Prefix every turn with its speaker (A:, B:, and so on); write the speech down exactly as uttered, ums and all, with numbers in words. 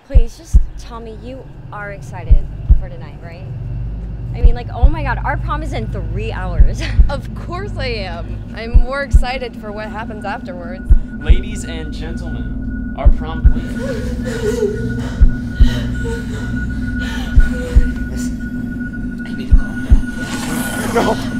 A: Please, just tell me you are excited for tonight, right? I mean, like, oh my god, our prom is in three hours.
B: Of course I am. I'm more excited for what happens afterwards.
C: Ladies and gentlemen, our prom queen.
D: Listen, I need to calm down.
C: No!